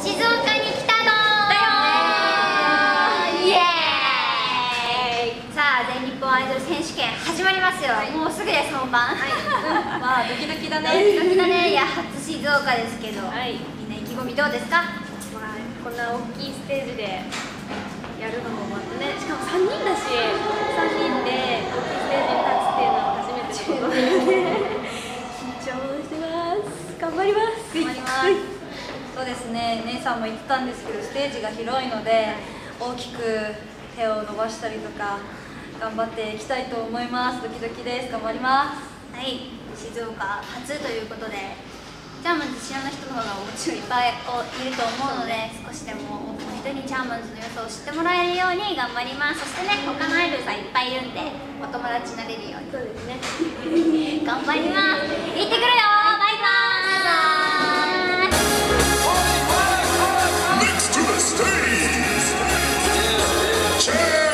静岡に来たのだよー。イエーイ。さあ、全日本アイドル選手権始まりますよ。もうすぐです、本番。 まあドキドキだね。 ドキドキだね。いや、初静岡ですけど、 はい、 みんな意気込みどうですか？ まあこんな大きいステージでやるのもまたね、しかも3人だし、3人で大きいステージに立つっていうのは初めてのことなので緊張してます。頑張ります。 頑張ります。そうですね、姉さんも言ってたんですけど、ステージが広いので大きく手を伸ばしたりとか頑張っていきたいと思います。ドキドキです。頑張ります。はい、静岡初ということで、チャームンズ知らない人の方がもちろんいっぱいいると思うので、少しでも多くの人にチャームンズの良さを知ってもらえるように頑張ります。そしてね、他のアイドルさんいっぱいいるんで、お友達になれるようにそうですね。 頑張ります。行ってくるよ。バイバーイ。 Next to the stage, Chairmans.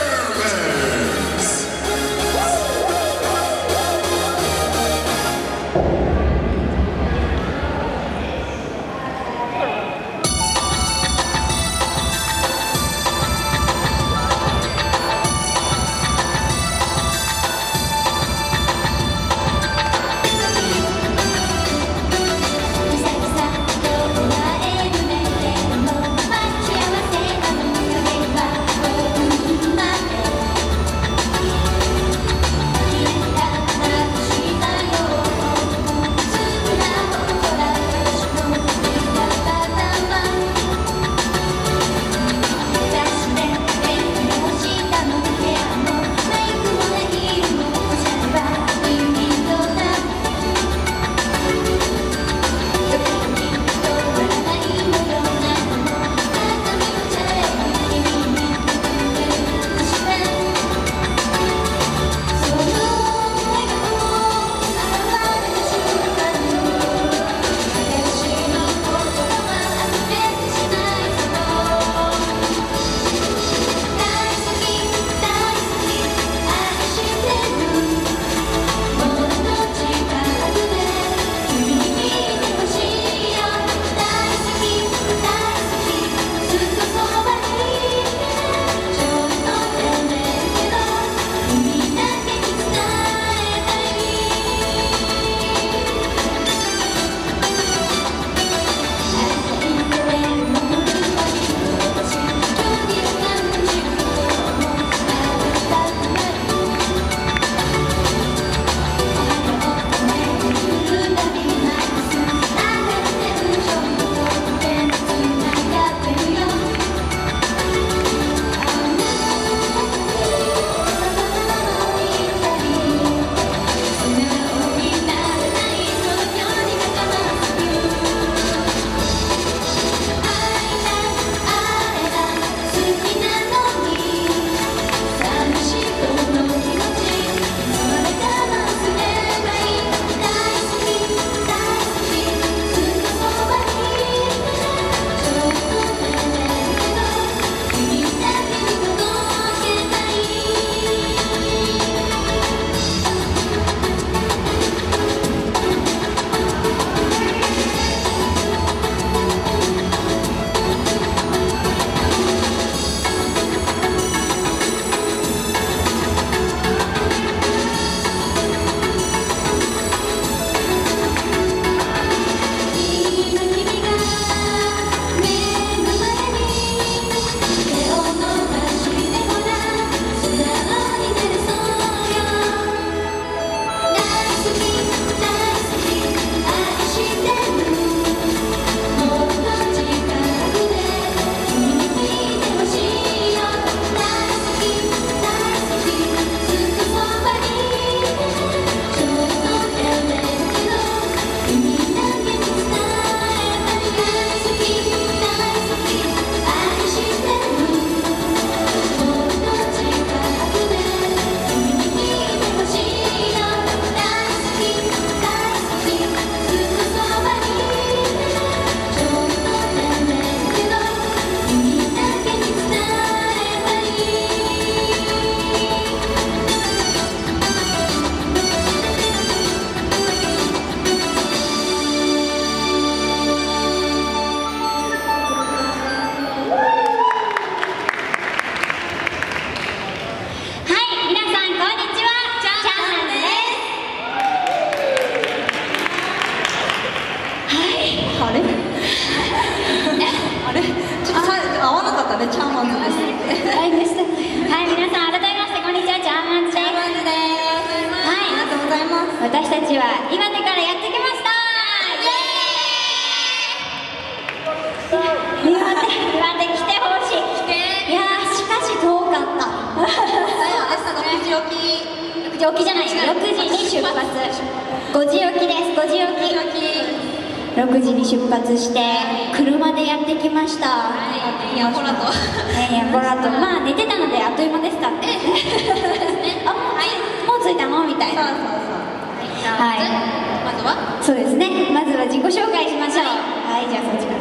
岩手来てほしい。いやー、しかし遠かった。 朝6時起き。 6時起きじゃない、6時に出発。5時起きです、5時起き。6時に出発して車でやってきました。 やんぼらとまあ寝てたのであっという間でしたって。あ、もう着いたのみたいな。はい、 まずはそうですね、まずは自己紹介しましょう。はい、じゃあそっちから。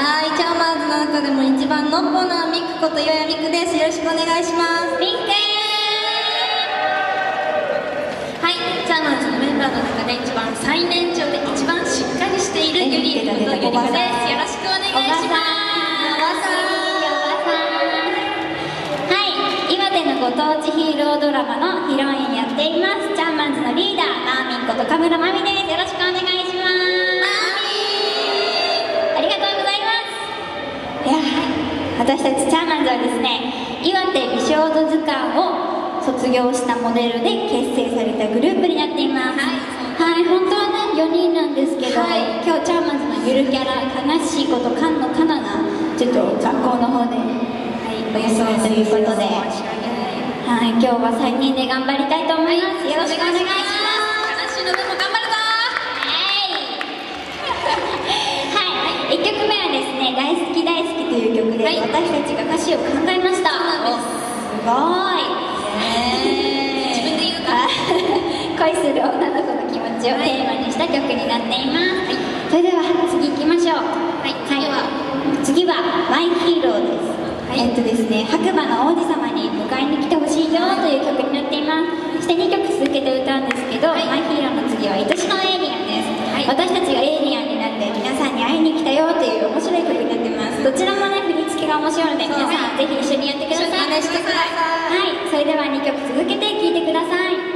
はい、チャーマーズの中でも一番のっぽなミクこと岩谷ミクです。よろしくお願いします。 ミクはい、チャーマーズのメンバーの中で一番最年長で一番しっかりしているゆりえことゆりこです。よろしくお願いします。 はい、岩手のご当地ヒーロードラマのヒロインやっています、チャーマンズのリーダー、マーミンこと神村真美です。よろしくお願いします。ありがとうございます。いや、私たちチャーマンズはですね、岩手美少女図鑑を卒業したモデルで結成されたグループになっています。はい、本当はね4人なんですけど、今日チャーマンズのゆるキャラ悲しいこと菅野かながちょっと学校の方で、お休みということで、はい、今日は3人で頑張りたいと思います。よろしくお願いします。 悲しいのでも頑張るぞはい、1曲目はですね、大好き大好きという曲で、私たちが歌詞を考えました。すごい。 自分で言うか恋する女の子の気持ちをテーマにした曲になっています。それでは次行きましょう。次はマイヒーローです。ですね、白馬の王子様に迎えに来てほしいよという曲になっています。そして2曲続けて歌うんですけど、マイヒーローの次は愛しのエイリアンです。私たちがエイリアンになって皆さんに会いに来たよという面白い曲になってます。どちらもね、振り付けが面白いので、皆さんぜひ一緒にやってください。 真似してください。 はい、それでは2曲続けて聴いてください。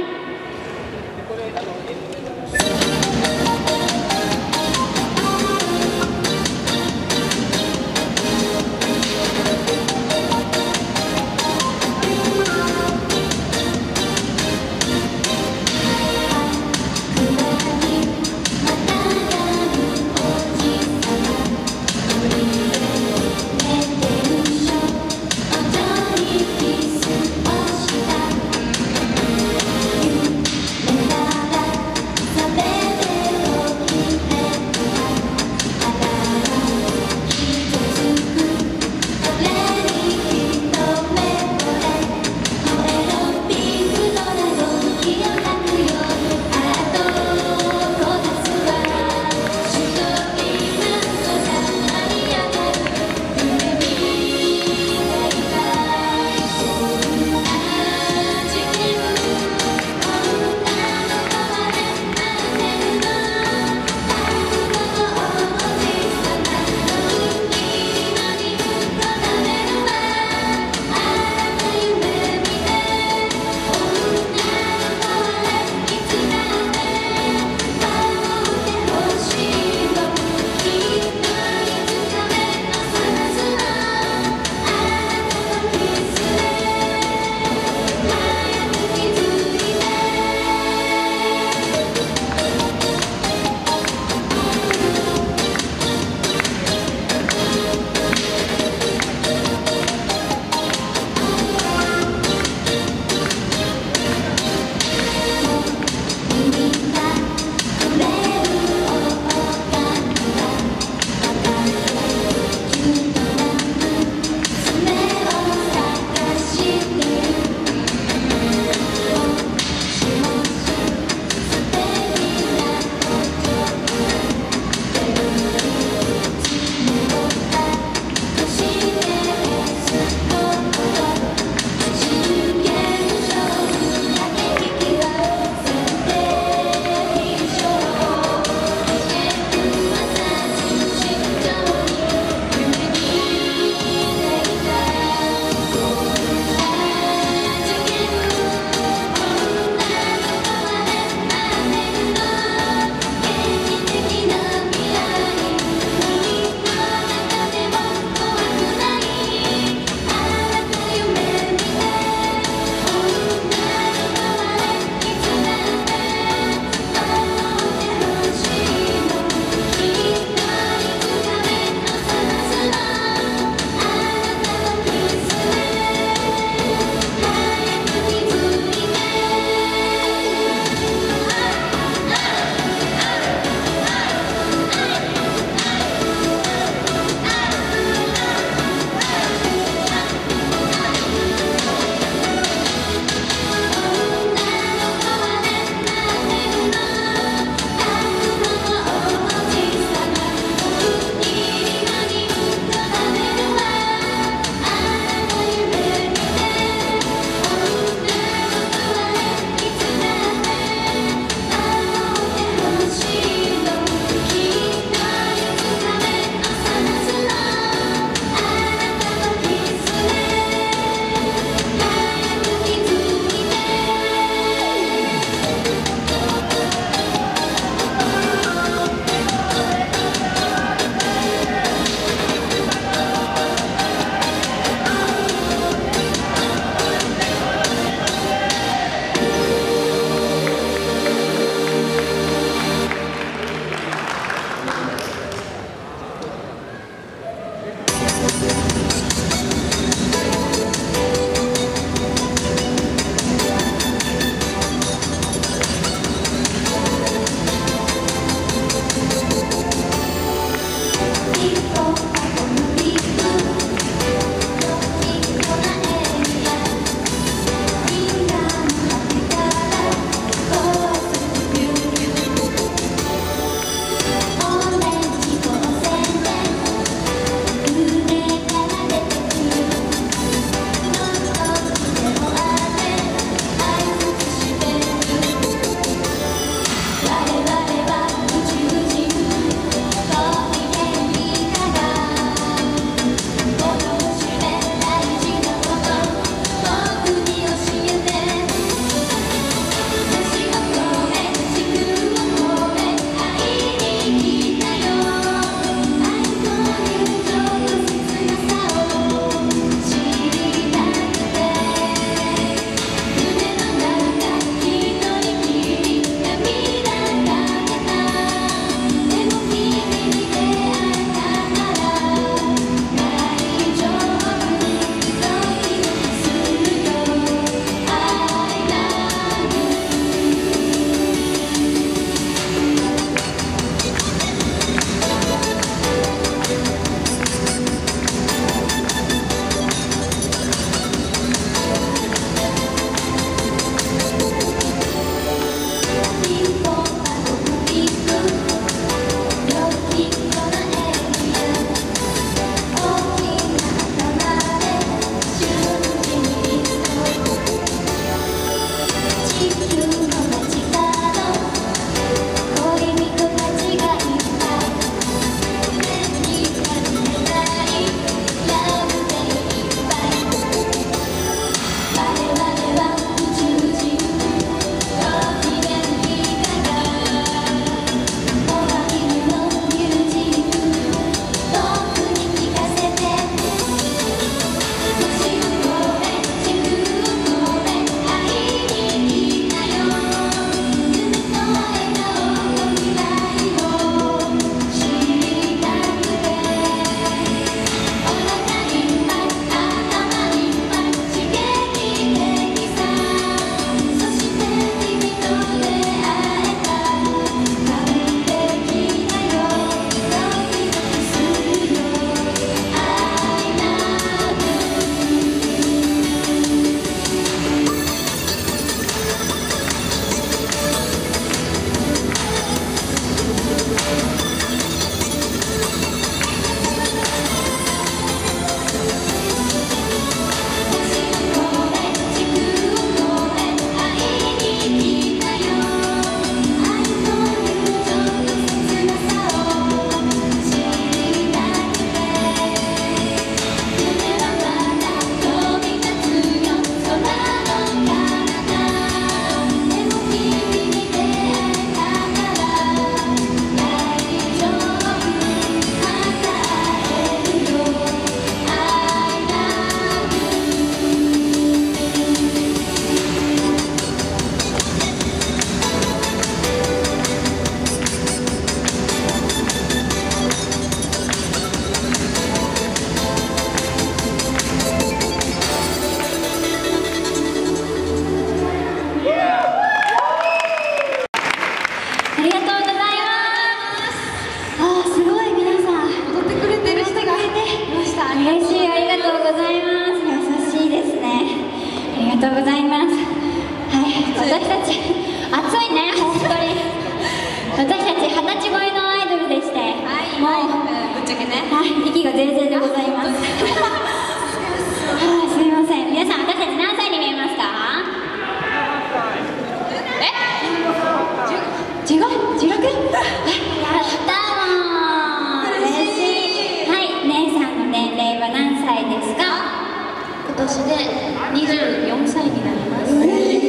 今年で24歳になります。 見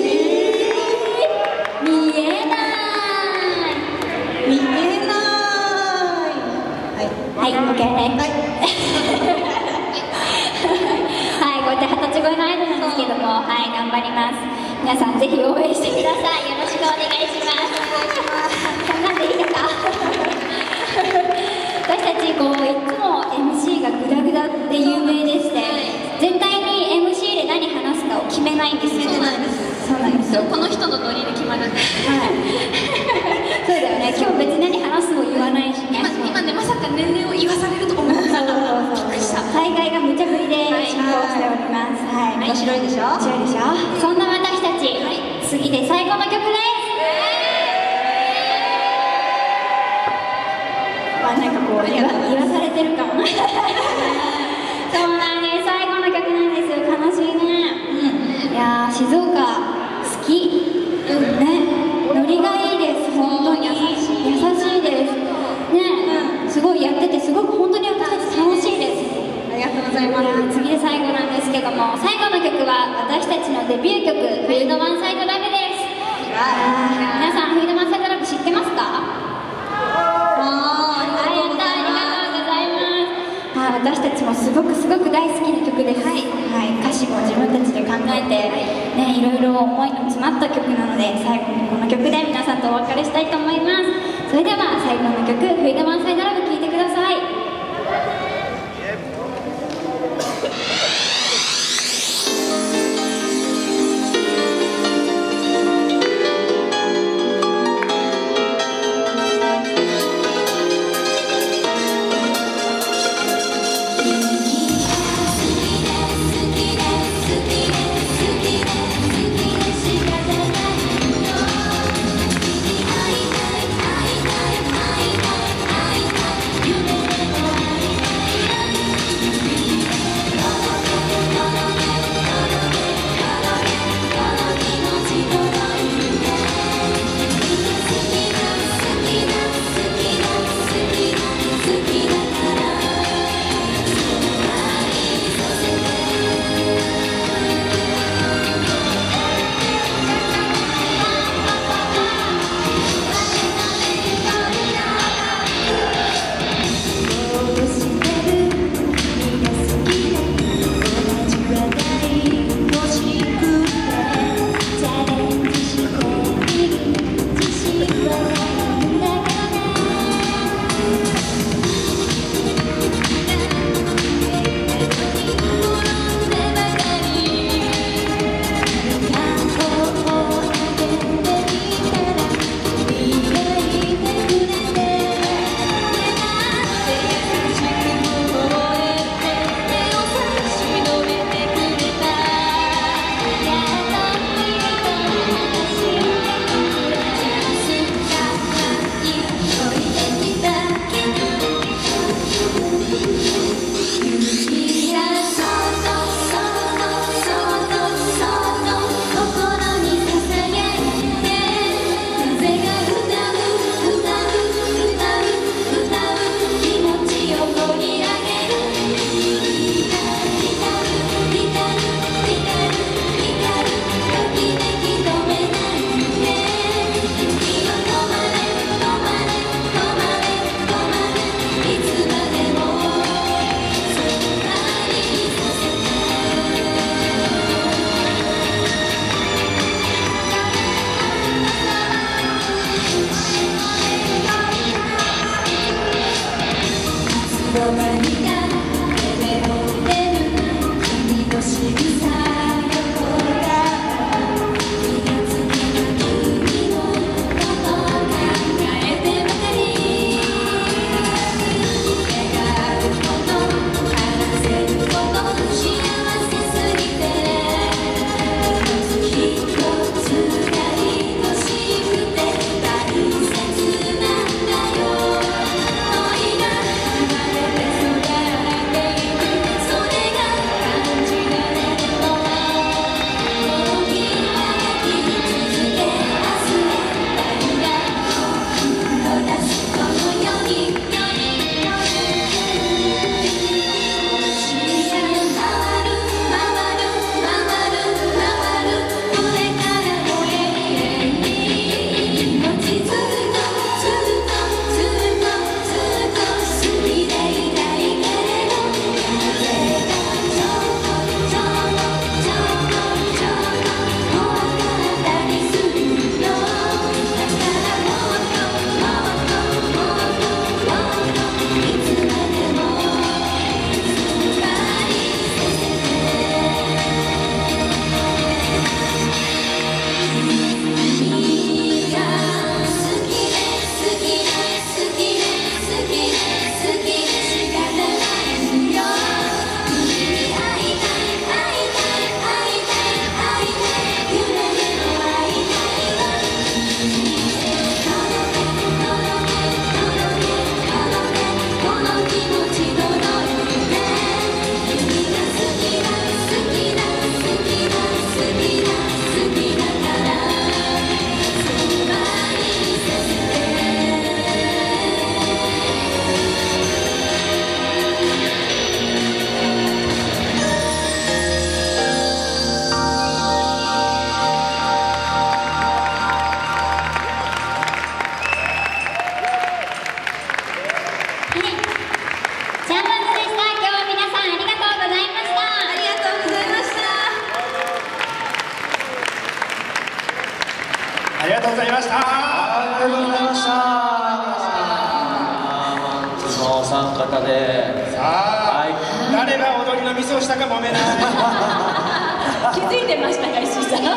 えない見えない。 はい、OK はいはい、こうやって20歳超えのアイドルなんですけども、はい、頑張ります。皆さんぜひ応援してください。よろしくお願いします。こんなんでいいのか私たちこういつも MC がグダグダって有名でして、絶対に MC で何話すかを決めないんですよ。 そうなんです。 そうなんですよ。 この人のノリで決まるんで。 はいそうだよね、今日別に何話すも言わないしね。 今ね、まさか年齢を言わされると思ってなかった。びっくりした。 大会が無茶ぶりで進行しております。はい、 面白いでしょ。 面白いでしょ。そんな私たち、次で最後の曲です。なんかこう言わされてるかもそうなんです、最後の曲なんです。悲しいね。いやー、静岡好きね、ノリがいいです。本当に優しいですね。すごいやってて、すごく本当に私たち楽しいです。 ありがとうございます。 次で最後なんですけども、最後の曲は私たちのデビュー曲「冬のワンサイドラブ」です。皆さん、冬のワンサイドラブ知ってますか？私たちもすごく大好きな曲です。はい、歌詞も自分たちで考えて、ね、いろいろ思いの詰まった曲なので、最後にこの曲で皆さんとお別れしたいと思います。それでは最後の曲「冬のワンサイドラブ」聴いてください。 夢ミスをしたかもめな気づいてましたか、石井さん。でも、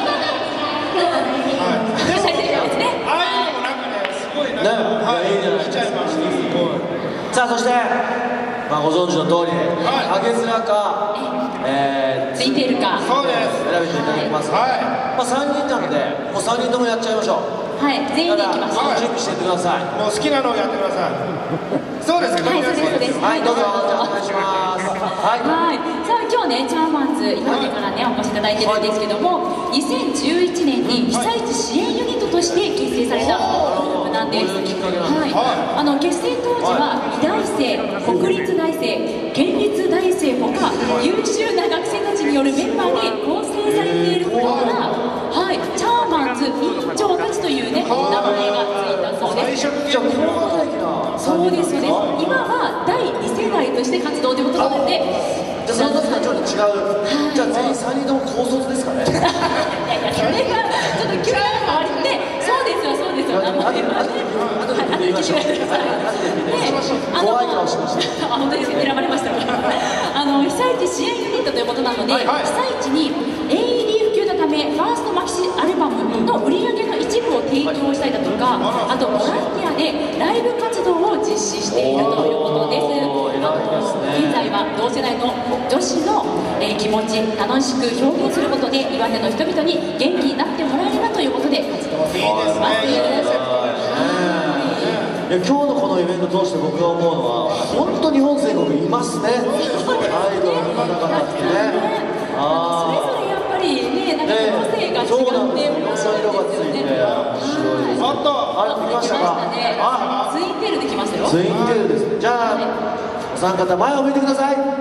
ああいうのもなんかね、すごいな。 いいじゃないですか。さあ、そして、まあ、ご存知の通り、ハゲヅラか、 ツインテールか。 そうです。 選べていただきます。まあ、3人なので、もう3人ともやっちゃいましょう。 はい、全員でいきます。 準備していってください。 もう好きなのをやってください。そうですか。 はい、そうです。 はい、どうぞ、お願いします。はい。 さあ、今日ね、チャーマンズ岩手からね、お越しいただいてるんですけども、2011年に被災地支援ユニットとして結成されたグループなんです。はい。結成当時は医大生、国立大生、県立大生ほか優秀な学生たちによるメンバーで構成されていることから、はい、チャーマンズ委員長たちというね、名前がついたそうです。そうです、そうです。今は第2世代として活動ということなので、 じゃあその時はちょっと違う。じゃあ全員3人とも高卒ですかね。 いやいや、それがちょっと急な変わりで、そうですよ、そうですよ、名前はね。 後で言いましょう。怖い顔しました。 本当ですね、選ばれました。被災地支援ユニットということなので、被災地に AED 普及のため、ファーストマキシアルバムの売り上げの一部を提供したりだとか、あとボランティアでライブ活動を実施しているということです。現在は同世代の女子の気持ち楽しく表現することで岩手の人々に元気になってもらえればということで活動をしています。 いや、今日のこのイベント通して僕が思うのは本当に日本全国いますね、アイドルの方々ってね。 それぞれやっぱりね、なんか個性が違って面白いですよね。 あった。 あれ見ましたか？ ツインテールできましたよ。 ツインテールです。じゃあお三方前を向いてください。どうぞ。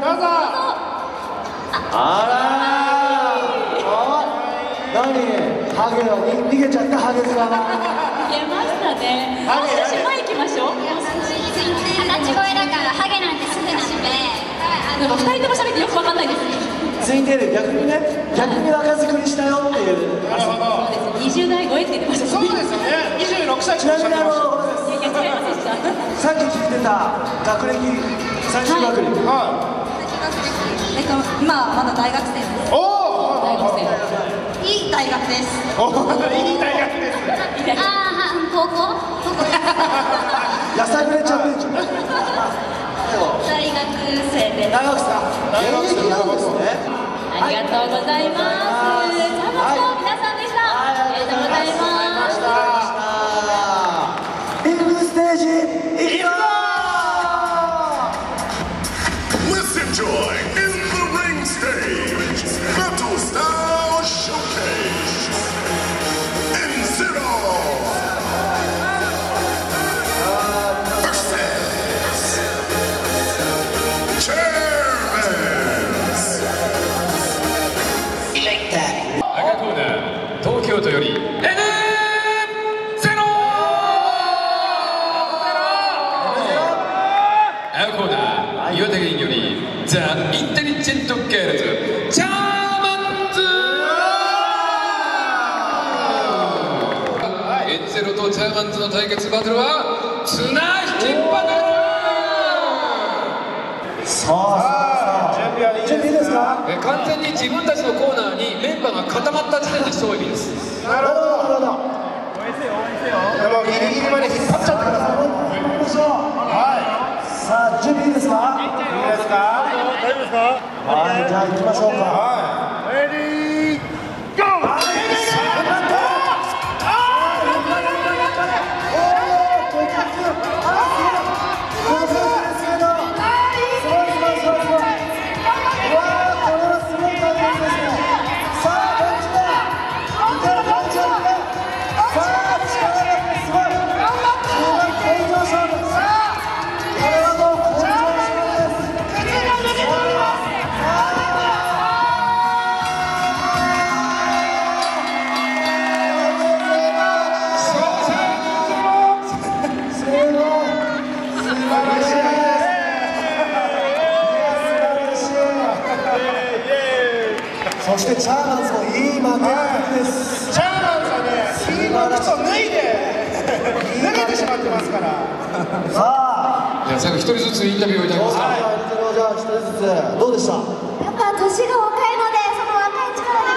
あらー、何ハゲは逃げちゃった。ハゲさん逃げましたね。もう少し前行きましょう。 二十歳超えだからハゲなんてすぐなので、 なんか2人とも喋ってよくわかんないです。 ツインテール逆にね、逆に若作りしたよっていう。 なるほど。 そうです。20代超えって言ってました。 そうですよね。26歳。 ちなみにいやいや違いますでした。 さっき聞いてた学歴、最終学歴。 今はまだ大学生です。 おお。 大学生。 いい大学です。 おお、いい大学です。 高校やさぐれちゃうね。 大学生です。 大学生。現役なんですね。 ありがとうございます。チャーマンズの皆さんでした。ありがとうございます。 ビッグステージいきます。 Let's enjoy in the ring stage Battle Style Showcase N-Zero versus Chairmans。 赤コーナー東京都より N-0 赤コーナー岩手県よりザ・インテリジェント・ガールズチャーマンズ。N-0とチャーマンズの対決バトルは綱引きバトル。 さあ、準備いいですか？ 完全に自分たちのコーナーにメンバーが固まった時点で勝利です。 なるほど。でもギリギリまで引っ張っちゃってください。 さあ、準備いいですか？ いいですか？大丈夫ですか？ はい、じゃあ行きましょうか。 レディーゴー。 そしてチャーマンズもいい負けっぷりです。 チャーマンズはね、ヒールの靴を脱いで脱げてしまってますから。 さあ、 じゃあ最後一人ずつインタビューをいただきますか。 じゃあ一人ずつどうでした？ やっぱ年が若いので、その若い力で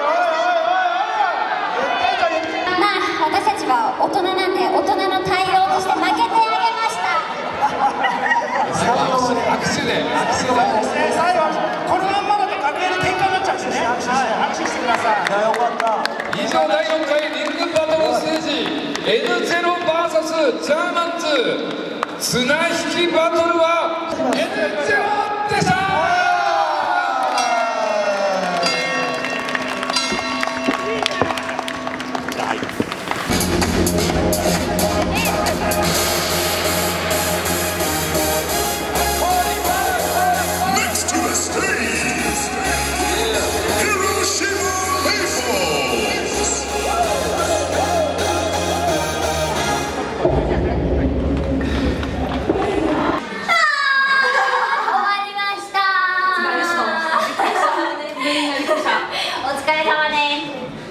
まあ私たちは大人なんで、大人の対応として負けてあげました。 握手で最後このまんまだと楽屋で喧嘩になっちゃうんですね。握手してください。よかった。 以上第4回リングバトルステージ N0vs ジャーマンズ綱引きバトルは N0 でした。 Next to the stage, Hiroshima Payphones. 終わりました。お疲れ様です。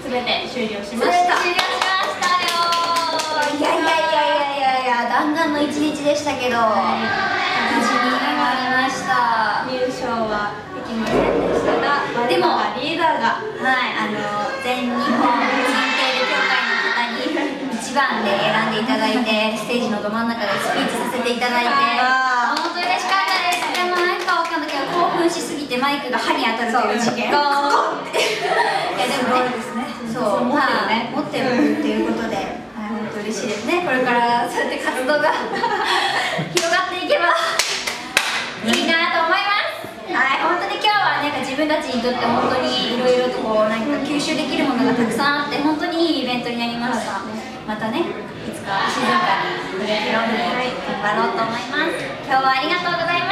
全て終了しま終了しした。 ましたよ。いやだんだんの一日でしたけど、無事に終わりました。 入賞はできませんでしたが、 でもリーダーが全日本ツインテール協会の方に一番で選んでいただいて、ステージのど真ん中でスピーチさせていただいて、本当嬉しかったです。でもなんかわかんないけど、興奮しすぎてマイクが歯に当たるという事件。でもね、そう持ってるっていうことで、本当嬉しいですね。これからそうやって活動が広がっていけばいいなと思います。はい、本当に今日はなんか自分たちにとって本当にいろいろとこうなんか吸収できるものがたくさんあって、本当にいいイベントになりました。またね、いつか静かに触れるように頑張ろうと思います。今日はありがとうございました。